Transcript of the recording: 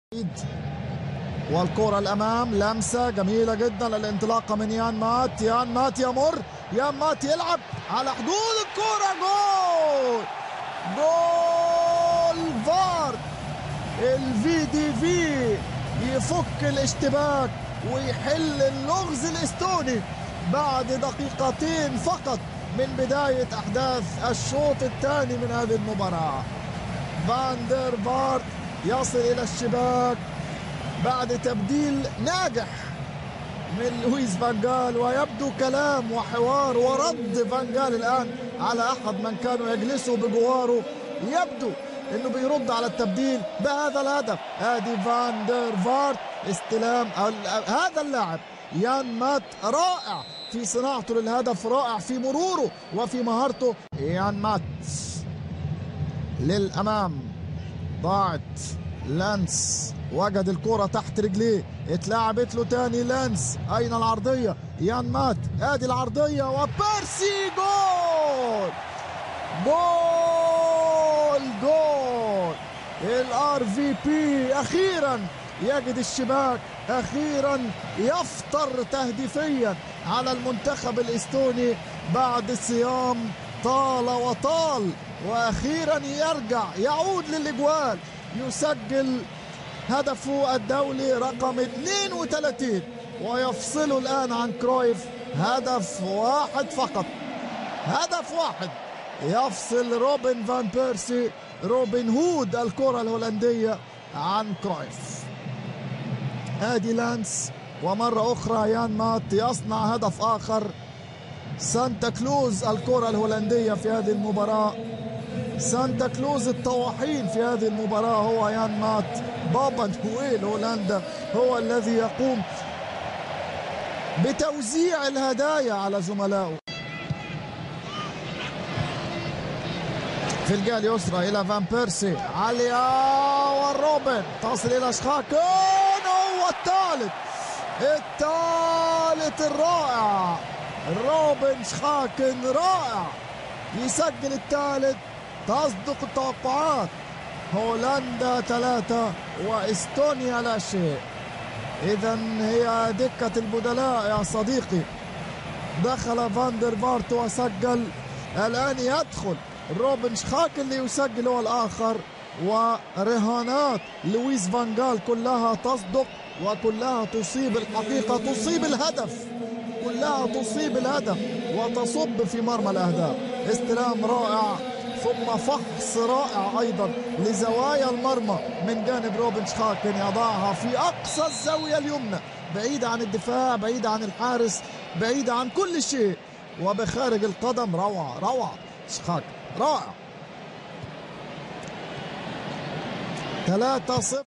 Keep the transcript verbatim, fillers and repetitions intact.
والكرة الأمام، لمسة جميلة جدا، الانطلاقة من يان مات. يان مات يمر، يان مات يلعب على حدود الكرة، جول جول فار. الفي دي في يفك الاشتباك ويحل اللغز الاستوني بعد دقيقتين فقط من بداية أحداث الشوط الثاني من هذه المباراة. فان دير فارت يصل إلى الشباك بعد تبديل ناجح من لويس فان جال، ويبدو كلام وحوار ورد فان جال الآن على أحد من كانوا يجلسوا بجواره، يبدو انه بيرد على التبديل بهذا الهدف. ادي فان دير فارت استلام هذا اللاعب يان مات، رائع في صناعته للهدف، رائع في مروره وفي مهارته. يان مات للامام، ضاعت لانس، وجد الكرة تحت رجليه، اتلعبت له تاني لانس. اين العرضية؟ يان مات، ادي العرضية وبيرسي، جول جول جول. الار في بي اخيرا يجد الشباك، اخيرا يفطر تهديفيا على المنتخب الاستوني بعد صيام طال وطال، واخيرا يرجع يعود للاجوال، يسجل هدفه الدولي رقم اثنين وثلاثين ويفصله الان عن كرويف. هدف واحد فقط، هدف واحد يفصل روبن فان بيرسي، روبن هود الكرة الهولندية، عن كرويف. ادي لانس، ومرة اخرى يان مات يصنع هدف اخر. سانتا كلوز الكرة الهولندية في هذه المباراة، سانتا كلوز الطواحين في هذه المباراة هو يان مات. بابا نويل هولندا هو الذي يقوم بتوزيع الهدايا على زملائه. في الجهة اليسرى إلى فان بيرسي، عالية، والروبن تصل إلى شخاكن، هو الثالث الثالث الرائع. روبن شخاكن رائع، يسجل الثالث، تصدق التوقعات. هولندا ثلاثة واستونيا لا شيء. إذا هي دكة البدلاء يا صديقي. دخل فان دير فارت وسجل، الآن يدخل روبن شخاكن ليسجل هو الآخر، ورهانات لويس فان جال كلها تصدق وكلها تصيب الحقيقة، تصيب الهدف، كلها تصيب الهدف وتصب في مرمى الأهداف. استلام رائع ثم فحص رائع أيضا لزوايا المرمى من جانب روبن شخاكن، يضعها في أقصى الزاوية اليمنى، بعيدة عن الدفاع، بعيدة عن الحارس، بعيدة عن كل شيء، وبخارج القدم. روعة روعة شخاكن، رائع. ثلاثة صفر.